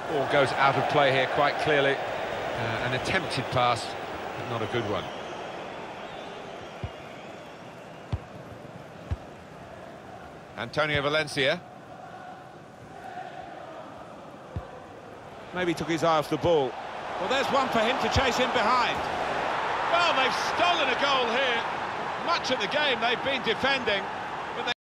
Ball goes out of play here quite clearly. An attempted pass, but not a good one. Antonio Valencia. Maybe took his eye off the ball. Well, there's one for him to chase in behind. Well, they've stolen a goal here. Much of the game they've been defending.